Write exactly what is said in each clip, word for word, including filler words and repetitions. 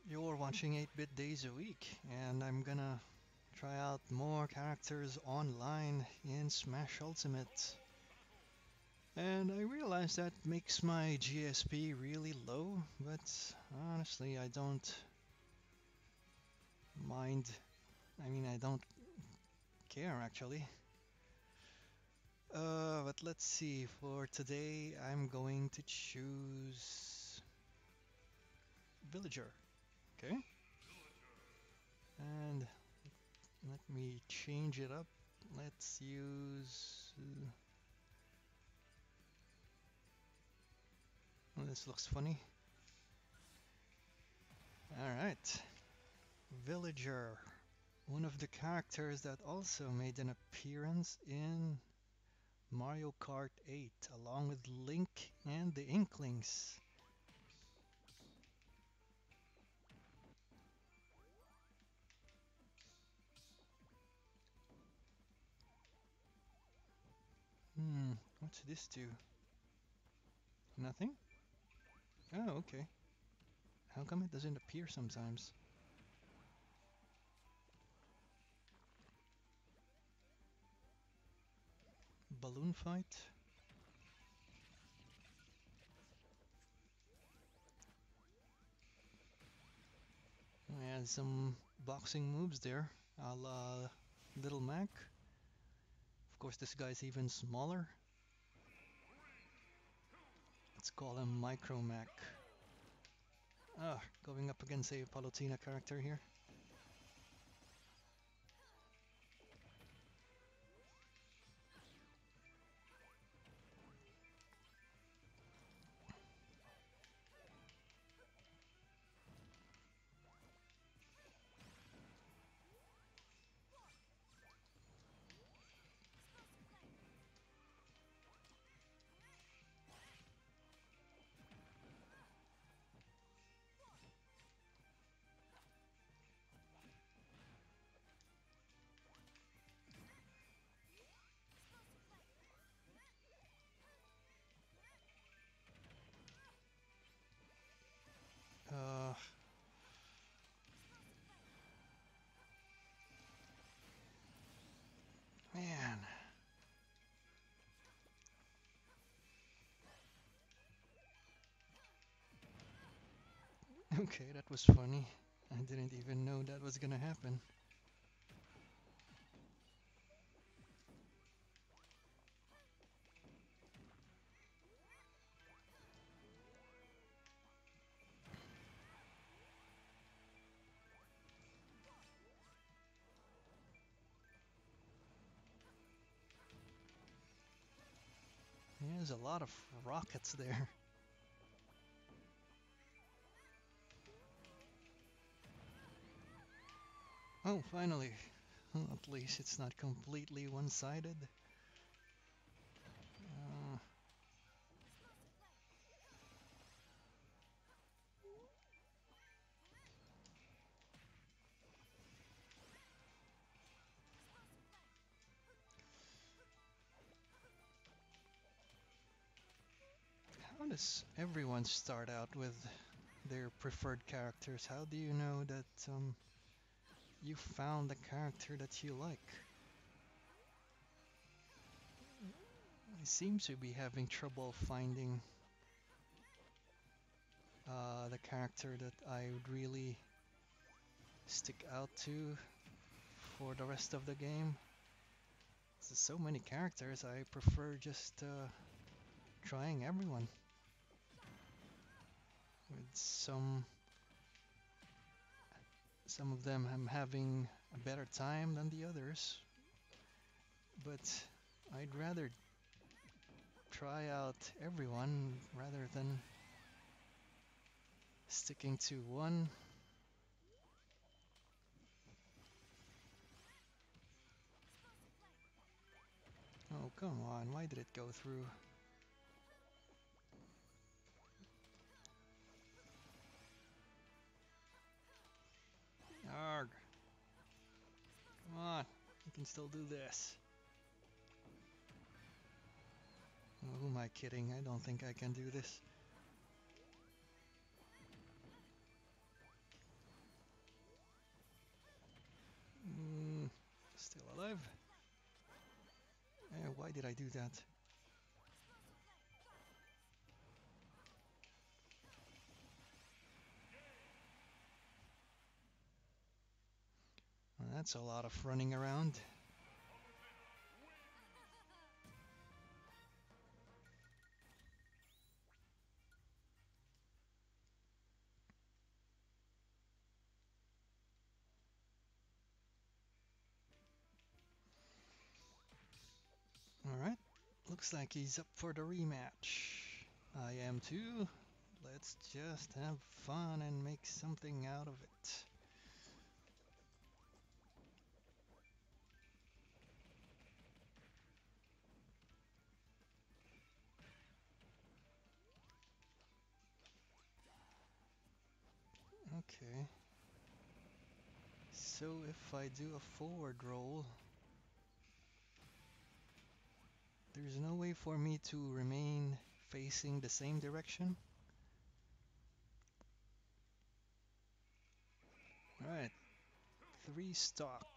You're watching eight bit Days a Week, and I'm gonna try out more characters online in Smash Ultimate. And I realize that makes my G S P really low, but honestly, I don't mind. I mean, I don't care actually. Uh, but let's see. For today, I'm going to choose Villager. Okay, and let me change it up. Let's use. Uh, oh, this looks funny. Alright, Villager. One of the characters that also made an appearance in Mario Kart eight, along with Link and the Inklings. Hmm, what's this do? Nothing? Oh, okay. How come it doesn't appear sometimes? Balloon fight? And some boxing moves there, a la Little Mac. Of course, this guy's even smaller. Let's call him Micro Mac. Ah, going up against a Palutena character here. Uh, man. Okay, that was funny. I didn't even know that was gonna happen. There's a lot of rockets there. Oh, finally. Well, at least it's not completely one-sided. Uh, how does everyone start out with their preferred characters? How do you know that um, you found the character that you like? I seem to be having trouble finding uh, the character that I would really stick out to for the rest of the game. There's so many characters, I prefer just uh, trying everyone. With some some of them I'm having a better time than the others, but I'd rather try out everyone rather than sticking to one. Oh, come on, why did it go through? Arg, come on, you can still do this. Oh, who am I kidding? I don't think I can do this. did I do that? Well, that's a lot of running around. Alright, looks like he's up for the rematch. I am too. Let's just have fun and make something out of it. Okay. So if I do a forward roll, there's no way for me to remain facing the same direction? Alright, three stock.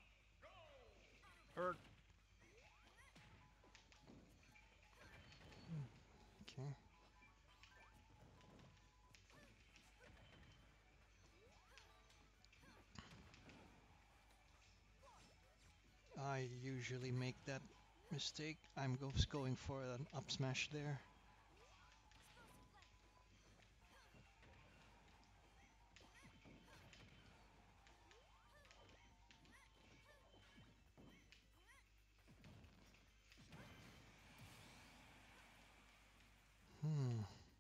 Er, okay. I usually make that mistake. I'm just going for an up smash there. Hmm.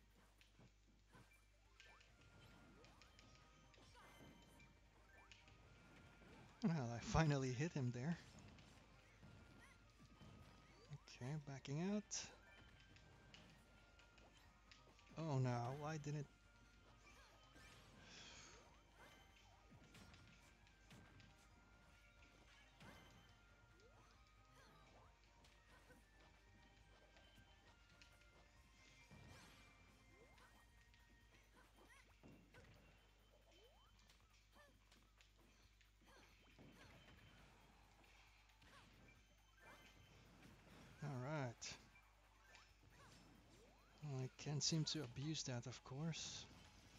Well, I finally hit him there. Okay, backing out. Oh no, why didn't... Alright. Well, I can't seem to abuse that, of course.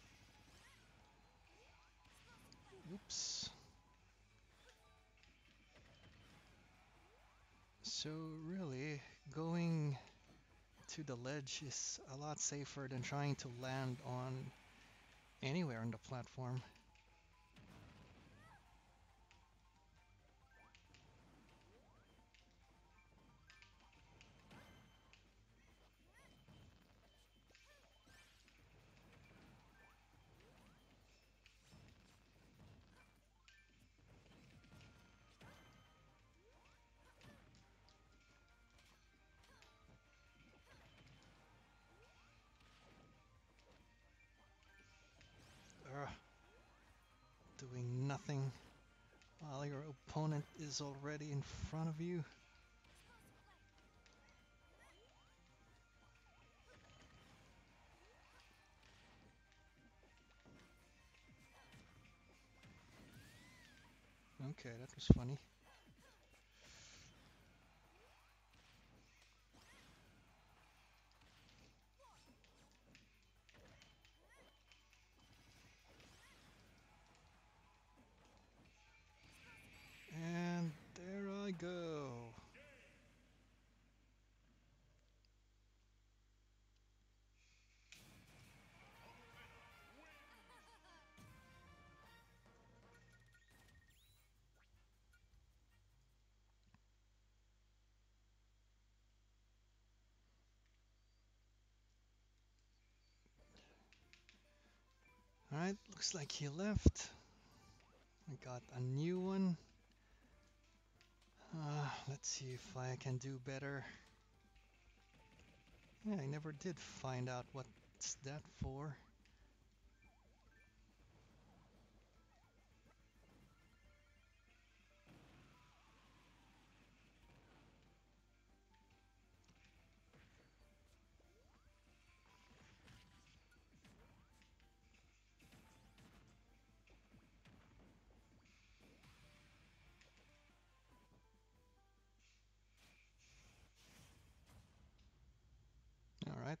Oops. So really, going to the ledge is a lot safer than trying to land on anywhere on the platform. Ugh, doing nothing while your opponent is already in front of you. Okay, that was funny. And there I go. Alright, looks like he left. I got a new one. Uh, let's see if I can do better. Yeah, I never did find out what's that for.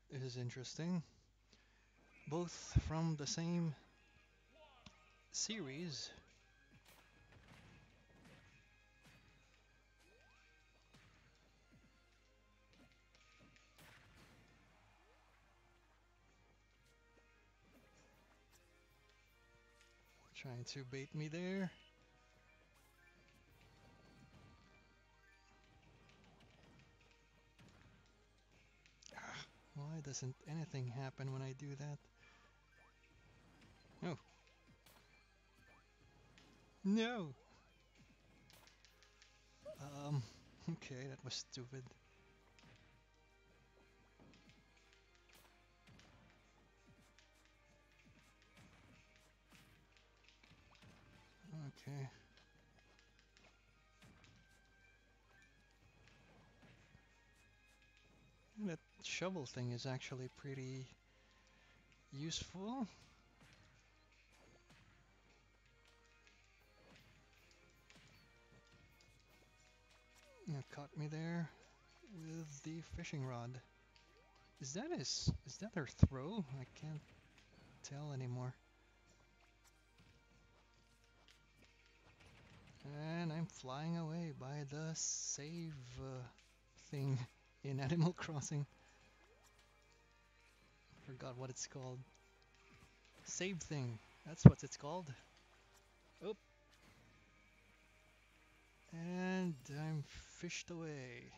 is interesting. Both from the same series. Trying to bait me there. Ah, why doesn't anything happen when I do that? Oh, no! Um, okay, that was stupid. Okay. That shovel thing is actually pretty useful. You caught me there with the fishing rod. Is that his, is that her throw? I can't tell anymore. And I'm flying away by the save uh, thing in Animal Crossing. Forgot what it's called. Save thing. That's what it's called. Oh, and I'm fished away.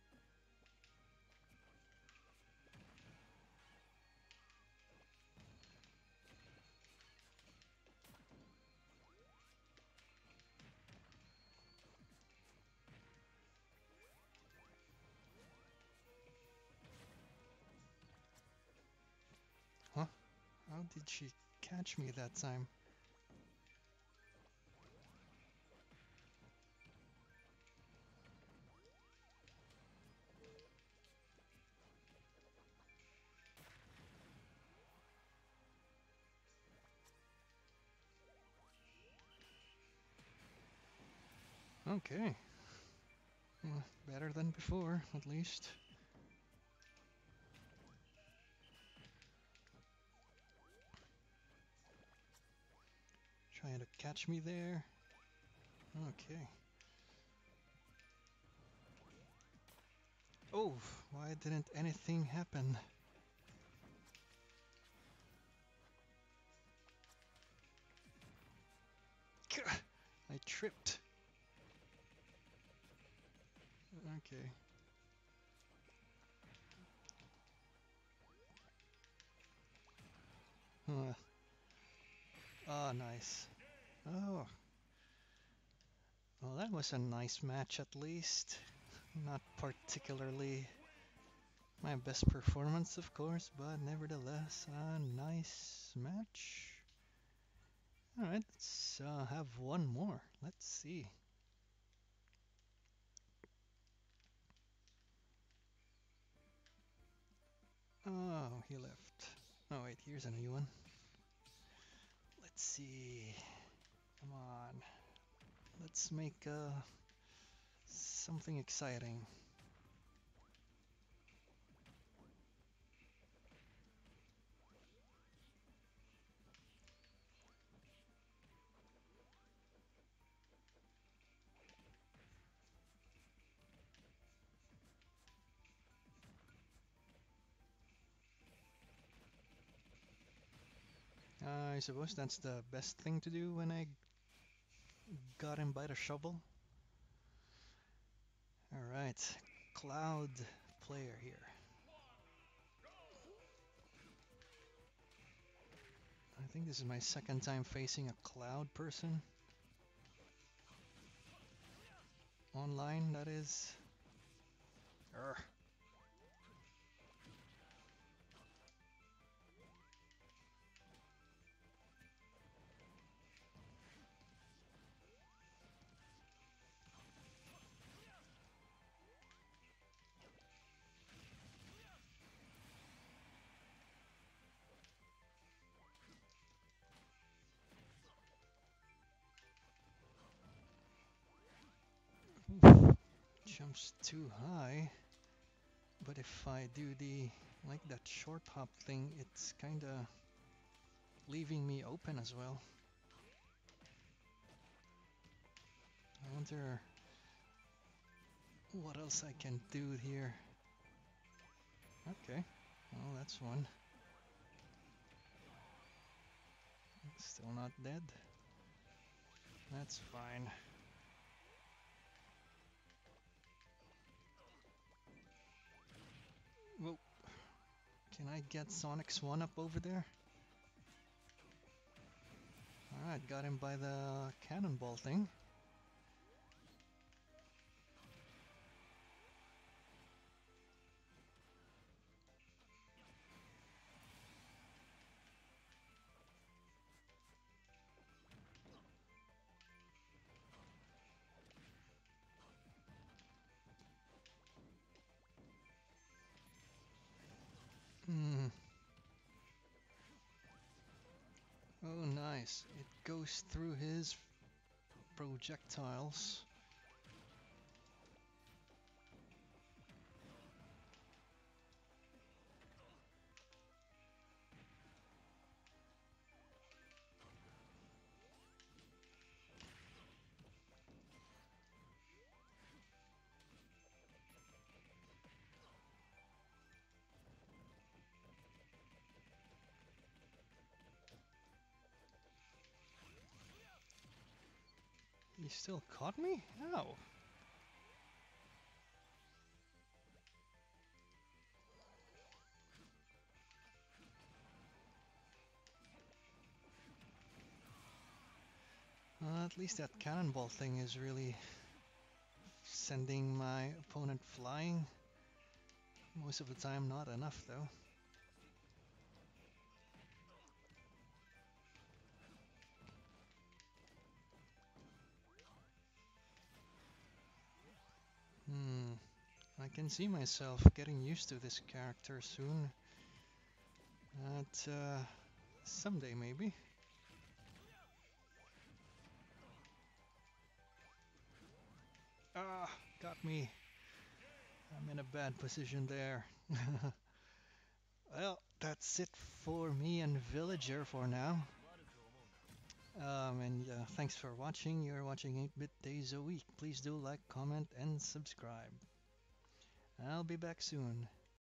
Huh? How did she catch me that time? Okay. Well, better than before, at least. Trying to catch me there. Okay. Oh, why didn't anything happen? Gah! I tripped. Okay. Huh. Ah, nice. Oh, well, that was a nice match at least. Not particularly my best performance, of course, but nevertheless, a nice match. Alright, let's uh, have one more. Let's see. Oh, he left. Oh, wait, here's a new one. Let's see. Come on. Let's make uh, something exciting. Uh, I suppose that's the best thing to do when I got him by the shovel. Alright, Cloud player here. I think this is my second time facing a Cloud person. Online, that is. Urgh. Oof. Jumps too high. But if I do the Like that short hop thing, it's kinda leaving me open as well. I wonder what else I can do here. Okay, well that's one. Still not dead. That's fine. Whoa. Can I get Sonic's one up over there? Alright, got him by the cannonball thing. Hmm. Oh, nice. It goes through his projectiles. He still caught me? How? Uh, at least that cannonball thing is really sending my opponent flying. Most of the time, not enough though. Hmm. I can see myself getting used to this character soon. At uh, someday maybe. Ah, got me. I'm in a bad position there. Well, that's it for me and Villager for now. Um, and uh, thanks for watching. You're watching eight bit Days a Week. Please do like, comment, and subscribe. I'll be back soon.